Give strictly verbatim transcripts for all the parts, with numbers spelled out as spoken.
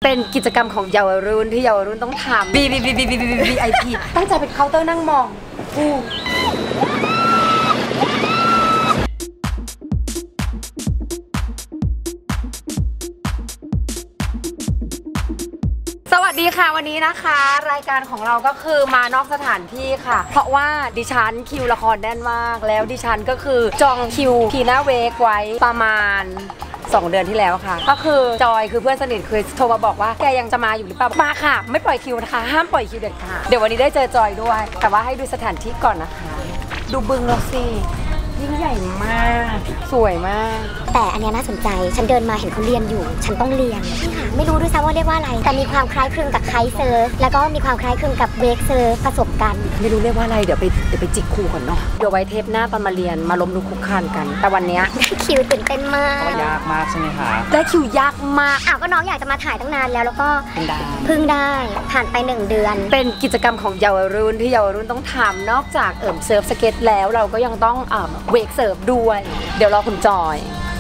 เป็นกิจกรรมของเยาวรุ่นที่เยาวรุ่นต้องทำ บี บี บี บี บี บี บี ไอ พี ตั้งใจเป็นเคาน์เตอร์นั่งมองอู้สวัสดีค่ะวันนี้นะคะรายการของเราก็คือมานอกสถานที่ค่ะเพราะว่าดิฉันคิวละครแน่นมากแล้วดิฉันก็คือจองคิวพีน่าเวกไว้ประมาณสองเดือนที่แล้วค่ะก็คือจอยคือเพื่อนสนิทคือโทรมาบอกว่าแกยังจะมาอยู่หรือเปล่ามาค่ะไม่ปล่อยคิวนะคะห้ามปล่อยคิวเด็ดขาดเดี๋ยววันนี้ได้เจอจอยด้วยแต่ว่าให้ดูสถานที่ก่อนนะคะดูบึงเราสิยิ่งใหญ่มากสวยมากแต่อันนี้น่าสนใจฉันเดินมาเห็นเขาเรียนอยู่ฉันต้องเรียนนี่ค่ะไม่รู้ด้วยซ้ำว่าเรียกว่าอะไรแต่มีความคล้ายคลึงกับไคเซิร์ฟแล้วก็มีความคล้ายคลึงกับเวกเซิร์ฟผสมกันไม่รู้เรียกว่าอะไรเดี๋ยวไปเดี๋ยวไปจิกครูก่อนเนาะเดี๋ยวไว้เทปหน้าตอนมาเรียนมาล้มลุกคลุกคลานกันแต่วันนี้คิวตื่นเต้นมากยากมากใช่ไหมคะได้คิวยากมากอ้าวก็น้องอยากจะมาถ่ายตั้งนานแล้วแล้วก็เพิ่งได้ผ่านไปหนึ่งเดือนเป็นกิจกรรมของเยาวรุ่นที่เยาวรุ่นต้องทำนอกจากเอิ่มเซิร์ฟสเก็ตแล้วเราก็ยังต้องเอ่อเวกเซิร์ฟด้วยเดี๋ยวรอคุณจอย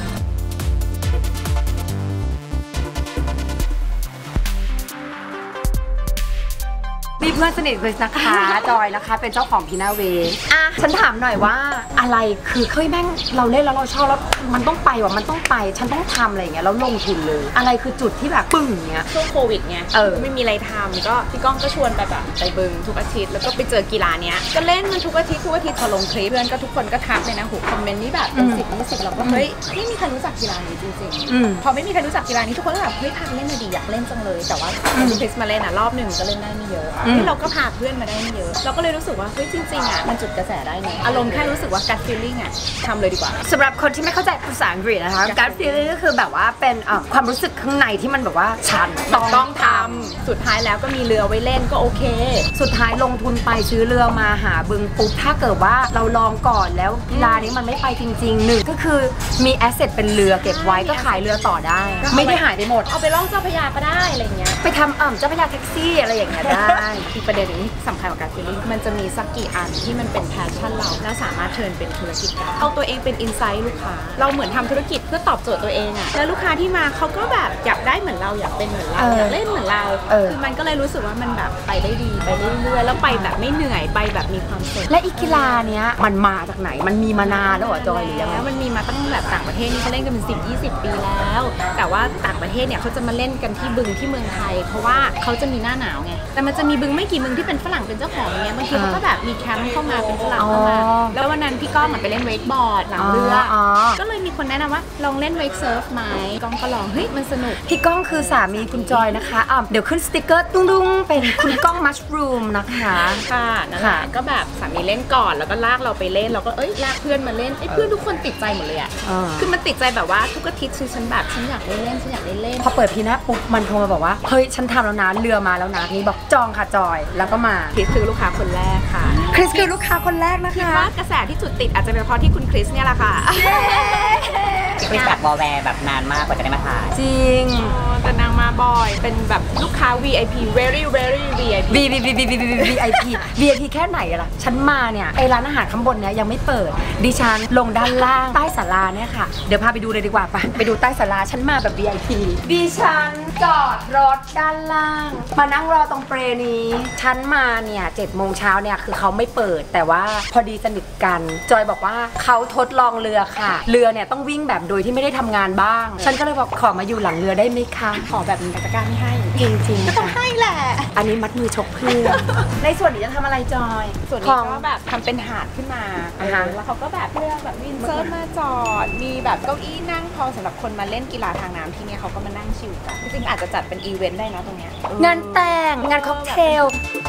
มีเพื่อนสนิทเลยนะคะจอยนะคะเป็นเจ้าของพีน่าเวกอ่ะฉันถามหน่อยว่าอะไรคือเคยแม่งเราเล่นแล้วเราชอบแล้วมันต้องไปว่ะมันต้องไปฉันต้องทำอะไรอย่างเงี้ยแล้วลงทุนเลยอะไรคือจุดที่แบบปึ้งเงี้ยช่วงโควิดไงไม่มีอะไรทำก็พี่ก้องก็ชวนไปแบบไปบึงทุกอาทิตย์แล้วก็ไปเจอกีฬาเนี้ยก็เล่นมันทุกอาทิตย์ทุกอาทิตย์พอลงคลิปเพื่อนก็ทุกคนก็ทักเลยนะหูคอมเมนต์นี่แบบเป็นสิบยี่สิบเราก็เฮ้ยไม่มีใครรู้จักกีฬานี้จริงๆพอไม่มีใครรู้จักกีฬานี้ทุกคนก็แบบเฮ้ยพาเล่นมาดีอยากเล่นจังเลยแต่ว่าคริสมาเล่นอ่ะรอบหนึ่งก็เล่นได้ไม่เยอะเราก็พาเพื่อนมาได้ไม่เยอะเราก็เลยรู้สึกว่าเฮ้ยจริงๆอ่ะมันจุดกระแสได้เนี่ยอารมณ์แค่รู้สึกว่าการฟีลลิ่งอ่ะทำเลยดีกว่าสำหรับคนที่ไม่เข้าใจภาษาอังกฤษนะคะการฟีลลิ่งก็คือแบบว่าเป็นความรู้สึกข้างในที่มันแบบว่าฉันต้องต้องทำสุดท้ายแล้วก็มีเรือไว้เล่นก็โอเคสุดท้ายลงทุนไปซื้อเรือมาหาบึงปุ๊บถ้าเกิดว่าเราลองก่อนแล้วกีฬานี้มันไม่ไปจริงๆหนึ่งก็คือมีแอสเซทเป็นเรือเก็บไว้ก็ขายเรือต่อได้ไม่ได้หายไปหมดเอาไปล่องเจ้าพระยาก็ได้อะไรเงี้ยไปทำอ่ำเจ้าพระยาแท็กซี่อะไรอย่างเงี้ยได้อีกประเด็นนึงที่สำคัญกว่าการฟีลลิ่งมันจะมีสักกี่อันที่มันเป็นแพชชั่นเราแล้วสามารถเทิร์นเป็นธุรกิจได้เอาตัวเองเป็นอินไซต์ลูกค้าเราเหมือนทำธุรกิจเพื่อตอบโจทย์ตัวเองอะแล้วลูกค้าที่มาเขาก็แบบอยากได้เหมือนเราอยากเป็นเหมือนเราอยากเล่นเหมือนเราคือมันก็เลยรู้สึกว่ามันแบบไปได้ดีไปเรื่อยๆแล้วไปแบบไม่เหนื่อยไปแบบมีความสุขและอีกีฬาเนี้ยมันมาจากไหนมันมีมานานแล้วเหรอจอยหรือยังไงมันมีมาตั้งแบบต่างประเทศนี่เขาเล่นกันเป็นสิบยี่สิบปีแล้วแต่ว่าต่างประเทศเนี่ยเขาจะมาเล่นกันที่บึงที่เมืองไทยเพราะว่าเขาจะมีหน้าหนาวไงแต่มันจะมีบึงไม่กี่บึงที่เป็นฝรั่งเป็นเจ้าของเงี้ยบางทีเขาก็แบบมีแคมป์เข้ามาเป็นฝรั่งเข้ามาแล้ววันนั้นพี่ก้องไปเล่นเวกบอร์ดหลังเรือก็เลยมีคนแนะนำว่าลองเล่นเวกเซิร์ฟไหมก้องก็ลองเฮ้ยมันสนุกพี่ก้องคือสามีคุณจอยนะคะอ่ะเดี๋ยวขึ้นสติ๊กเกอร์ตุ้งๆเป็นคุณก้องมัชรูมนะคะค่ะนั่นแหละก็แบบสามีเล่นก่อนแล้วก็ลากเราไปเล่นเราก็เอ้ยลากเพื่อนมาเล่นไอ้เพื่อนทุกคนติดใจหมดเลยอ่ะคือมันติดใจแบบว่าทุกอาทิตย์คือฉันแบบฉันอยากเล่นเล่นฉันอยากเล่นเล่นพอเปิดพีน่าปุ๊บมันโทรมาบอกว่าเฮ้ยฉันทำแล้วนะเรือมาแล้วนะนี่บอกจองค่ะจอยแล้วก็มาคริสคือลูกค้าคนแรกค่ะคริสคือลูกค้าคนแรกนะคะคิดว่ากระแสที่จุดติดอาจจะเป็นเพราะที่คุณคริสเนี่ยแหละค่ะคริสแบบวอลแวร์แบบนานมากกว่าจะได้มาถ่ายจริงแต่นางมาบ่อยเป็นแบบลูกค้า วี ไอ พี very very วี ไอ พีวี วี วี วี วี วี ไอ พี วี ไอ พี แค่ไหนล่ะฉันมาเนี่ยไอร้านอาหารข้างบนเนี้ยยังไม่เปิดดิฉันลงด้านล่างใต้ศาลาเนี่ยค่ะเดี๋ยวพาไปดูเลยดีกว่าไปไปดูใต้ศาลาฉันมาแบบ วี ไอ พี ดิฉันจอดรถด้านล่างมานั่งรอตรงเปรนี้ฉันมาเนี่ยเจ็ดโมงเช้าเนี่ยคือเขาไม่เปิดแต่ว่าพอดีสนิทกันจอยบอกว่าเขาทดลองเรือค่ะเรือเนี่ยต้องวิ่งแบบโดยที่ไม่ได้ทำงานบ้างฉันก็เลยบอกขอมาอยู่หลังเรือได้ไหมคะขอแบบมีตะกร้าไม่ให้จริงๆก็ต้องให้แหละอันนี้มัดมือชกเพื่อนในส่วนนี้จะทำอะไรจอยส่วนนี้ก็แบบทำเป็นหาดขึ้นมาแล้วเขาก็แบบเลือกแบบวินเซิร์ฟมาจอดมีแบบเก้าอี้นั่งพอสำหรับคนมาเล่นกีฬาทางน้ำที่นี่เขาก็มานั่งชิลกันจริงๆอาจจะจัดเป็นอีเวนต์ได้นะตรงเนี้ยงานแต่งงานค็อกเทล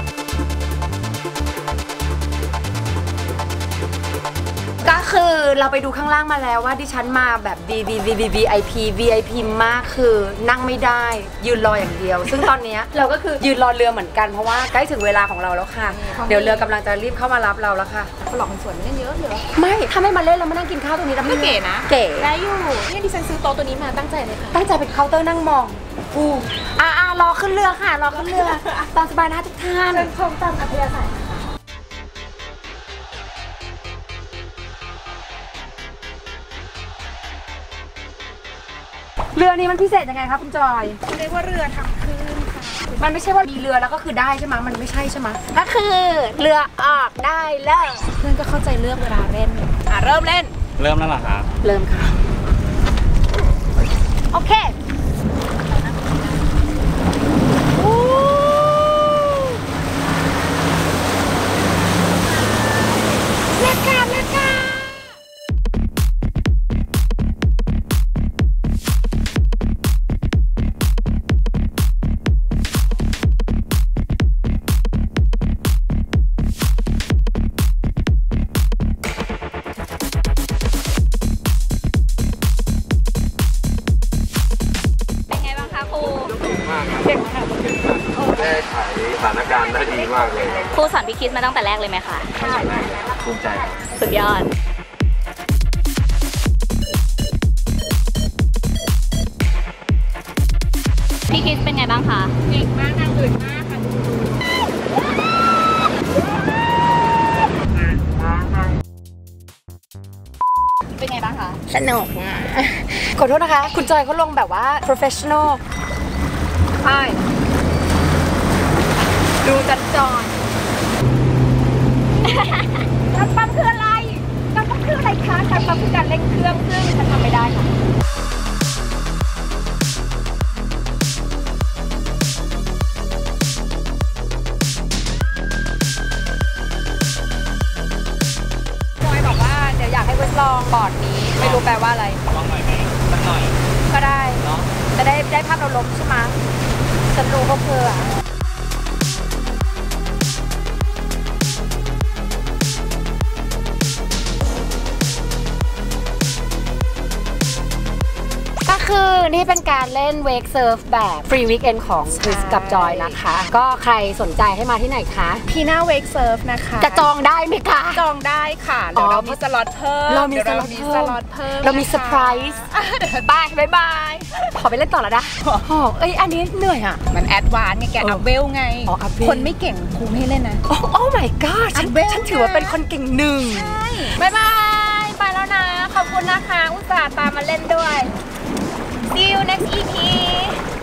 ก็คือเราไปดูข้างล่างมาแล้วว่าดิฉันมาแบบ วี วี วี วี วี ไอ พี วี ไอ พี มากคือนั่งไม่ได้ยืนรออย่างเดียวซึ่งตอนนี้เราก็คือยืนรอเรือเหมือนกันเพราะว่าใกล้ถึงเวลาของเราแล้วค่ะเดี๋ยวเรือกำลังจะรีบเข้ามารับเราแล้วค่ะหลอกคนสวยไม่เล่นเยอะเยอะไม่ถ้าไม่มาเล่นเรามานั่งกินข้าวตรงนี้เราไม่เก๋นะเก๋ได้อยู่เนี่ยดิฉันซื้อโต๊ะตัวนี้มาตั้งใจเลยค่ะตั้งใจเป็นเคาน์เตอร์นั่งมองอู้อ่ารอขึ้นเรือค่ะรอขึ้นเรือตามสบายนะทุกท่านเชิญชมตามอัธยาศัยเรือนี้มันพิเศษยังไงคะคุณจอยเรียกว่าเรือทำคลื่นค่ะมันไม่ใช่ว่ามีเรือแล้วก็คือได้ใช่ไหมมันไม่ใช่ใช่ไหมก็คือเรือออกได้เลยเพื่อนก็เข้าใจเรื่องเวลาเล่นอ่ะเริ่มเล่นเริ่มแล้วเหรอครับเริ่มค่ะโอเคเล่นกันเล่นกันแก้ไขสถานการณ์ได้ดีมากเลยครูสอนพี่คิดมาตั้งแต่แรกเลยไหมคะภูมิใจครับสุดยอด พี่คิดเป็นไงบ้างคะเก่งมากนางอื่นมากค่ะเป็นไงบ้างคะสนุกอ่ะขอโทษนะคะ คุณจอยเขาลงแบบว่า professional ใช่ดูจัดจอยการปั๊มคืออะไรการปั๊มคืออะไรคะการปั๊มคือการเร่งเครื่องซึ่งฉันทำไม่ได้ค่ะจอยบอกว่าเดี๋ยวอยากให้เวสลองบอร์ดนี้ไม่รู้แปลว่าอะไรลองหน่อยไหมสักหน่อยก็ได้เนาะจะได้ได้ภาพเราล้มใช่ไหมฉันรู้ก็คืออะก็คือนี่เป็นการเล่นเวกเซิร์ฟแบบฟรีวีคเอนของคริสกับจอยนะคะ ก็ใครสนใจให้มาที่ไหนคะพีน่าเวกเซิร์ฟนะคะจะจองได้ไหมคะจองได้ค่ะเดี๋ยวเรามีสล็อตเพิ่มเรามีดี๋ยวสล็อตมีเพิ่สมล็อตเพิ่มเรามีนะคะเซอร์ไพรส์อ่ะเดี๋ยวบายบายบายขอไปเล่นต่อแล้วนะโอ้โหเอ้ยอันนี้เหนื่อยอ่ะมันแอดวานซ์ไงแกเอออัพเวลไงอ๋อ up vel คนไม่เก่งครูไม่ให้เล่นนะโอ้โอ้ my god ฉันอันเบลฉันถือว่าเป็นคนเก่งหนึ่งบายบายไปแล้วนะ ขอบคุณนะคะ อุตส่าห์ตามมาเล่นด้วย See you next อี พี